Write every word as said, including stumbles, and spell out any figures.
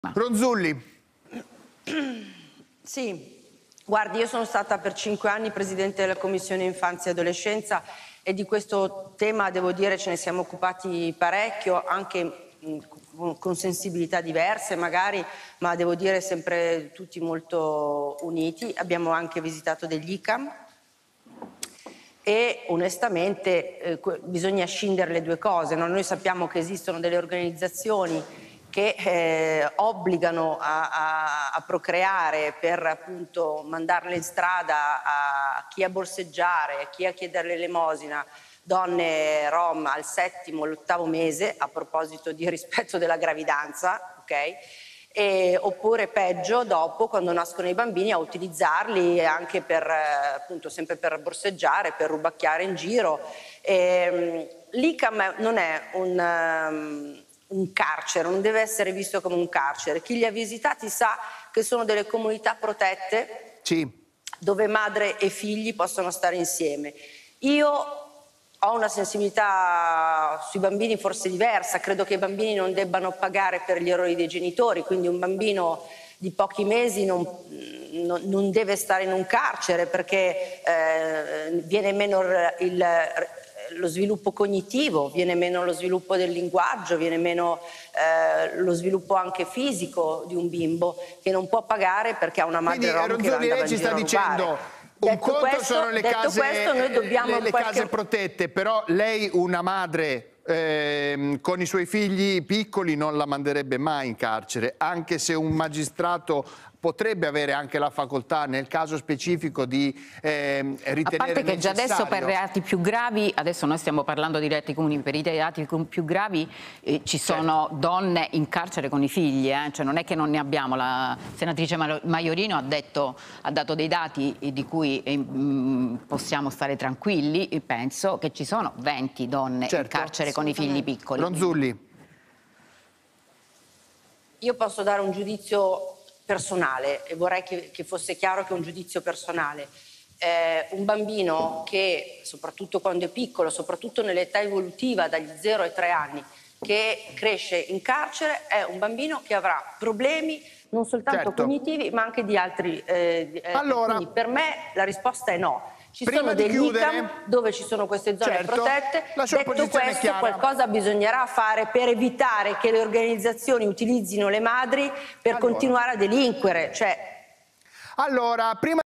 Ronzulli. Sì, guardi, io sono stata per cinque anni Presidente della Commissione Infanzia e Adolescenza e di questo tema, devo dire, ce ne siamo occupati parecchio, anche con sensibilità diverse magari, ma devo dire sempre tutti molto uniti. Abbiamo anche visitato degli I C A M e onestamente eh, bisogna scindere le due cose, no? Noi sappiamo che esistono delle organizzazioni che eh, obbligano a, a, a procreare per appunto mandarle in strada a chi a borseggiare, a chi a chiedere l'elemosina, donne rom al settimo, l'ottavo mese, a proposito di rispetto della gravidanza, ok? E, oppure peggio dopo quando nascono i bambini a utilizzarli anche per appunto sempre per borseggiare, per rubacchiare in giro. L'I C A M non è un, um, un carcere, non deve essere visto come un carcere. Chi li ha visitati sa che sono delle comunità protette, sì, dove madre e figli possono stare insieme. Io ho una sensibilità sui bambini forse diversa, credo che i bambini non debbano pagare per gli errori dei genitori, quindi un bambino di pochi mesi non, non, non deve stare in un carcere perché eh, viene meno il, lo sviluppo cognitivo, viene meno lo sviluppo del linguaggio, viene meno eh, lo sviluppo anche fisico di un bimbo che non può pagare perché ha una madre rom che andava in giro a rubare. Un conto questo, sono le case, questo, noi dobbiamo le, le qualche... case protette, però lei una madre eh, con i suoi figli piccoli non la manderebbe mai in carcere, anche se un magistrato potrebbe avere anche la facoltà nel caso specifico di eh, ritenere necessario. A parte che già adesso per reati più gravi, adesso noi stiamo parlando di reati comuni, per i reati più gravi eh, ci sono certo. donne in carcere con i figli, eh? Cioè non è che non ne abbiamo. La senatrice Maiorino ha, detto, ha dato dei dati di cui eh, mh, possiamo stare tranquilli, e penso che ci sono venti donne certo. in carcere con i figli piccoli. Ronzulli. Io posso dare un giudizio personale e vorrei che, che fosse chiaro che è un giudizio personale. Eh, un bambino che, soprattutto quando è piccolo, soprattutto nell'età evolutiva dagli zero ai tre anni, che cresce in carcere, è un bambino che avrà problemi non soltanto certo. cognitivi ma anche di altri. Eh, allora, quindi per me la risposta è no. Ci Prima sono degli chiudere, I C A M dove ci sono queste zone certo, protette. Detto questo, qualcosa bisognerà fare per evitare che le organizzazioni utilizzino le madri per allora. continuare a delinquere. Cioè... Allora, prima